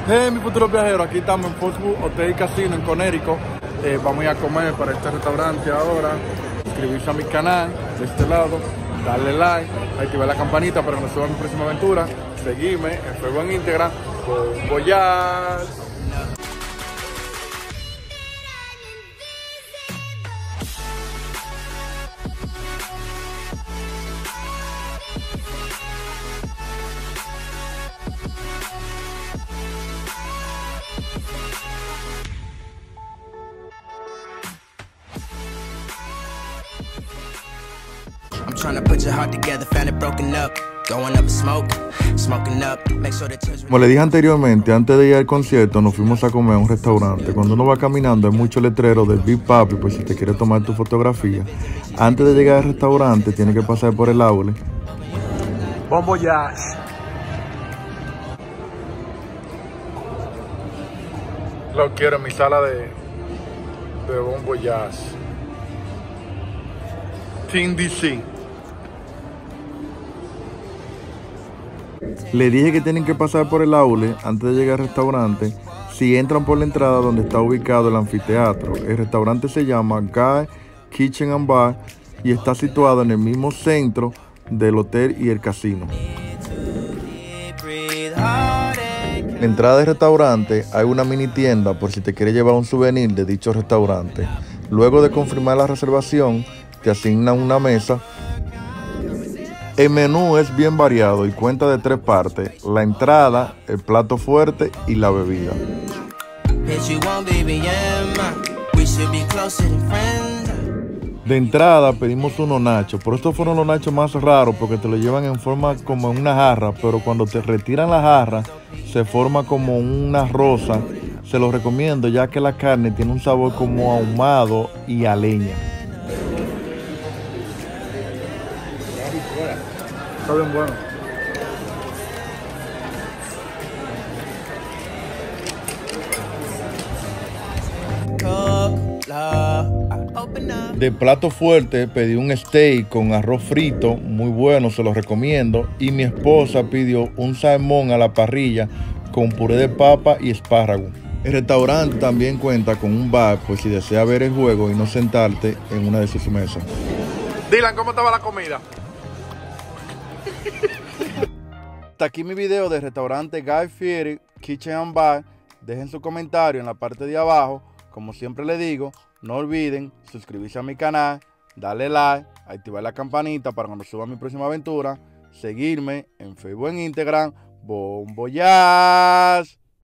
Hey, mi futuro viajero, aquí estamos en Portsmouth Hotel y Casino en Connecticut. Vamos a ir a comer para este restaurante ahora. Suscribirse a mi canal de este lado, darle like, activar la campanita para que nos suban mi próxima aventura. Seguirme en Facebook en Instagram con Voyage. I'm trying to put your heart together, found it broken up. Going up in smoke, smoking up. Make sure the tears. Como le dije anteriormente, antes de ir al concierto nos fuimos a comer a un restaurante. Cuando uno va caminando hay muchos letreros del Big Papi, pues si te quieres tomar tu fotografía. Antes de llegar al restaurante tienes que pasar por el aula. Bon voyage. Lo quiero en mi sala de Bon Voyage. Team DC. Le dije que tienen que pasar por el aula antes de llegar al restaurante. Si entran por la entrada donde está ubicado el anfiteatro, el restaurante se llama Guy Kitchen and Bar y está situado en el mismo centro del hotel y el casino. En la entrada del restaurante hay una mini tienda por si te quieres llevar un souvenir de dicho restaurante. Luego de confirmar la reservación, te asignan una mesa. El menú es bien variado y cuenta de 3 partes: la entrada, el plato fuerte y la bebida. De entrada pedimos unos nachos, pero estos fueron los nachos más raros porque te lo llevan en forma como en una jarra, pero cuando te retiran la jarra se forma como una rosa. Se los recomiendo ya que la carne tiene un sabor como ahumado y a leña. Está bien bueno. De plato fuerte pedí un steak con arroz frito, muy bueno, se los recomiendo. Y mi esposa pidió un salmón a la parrilla con puré de papa y espárrago. El restaurante también cuenta con un bar, pues si deseas ver el juego y no sentarte en una de sus mesas. Dylan, ¿cómo estaba la comida? Hasta aquí mi video del restaurante Guy Fieri Kitchen and Bar. Dejen su comentario en la parte de abajo. Como siempre les digo, no olviden suscribirse a mi canal, darle like, activar la campanita para cuando suba mi próxima aventura, seguirme en Facebook en Instagram. Bon Voyage.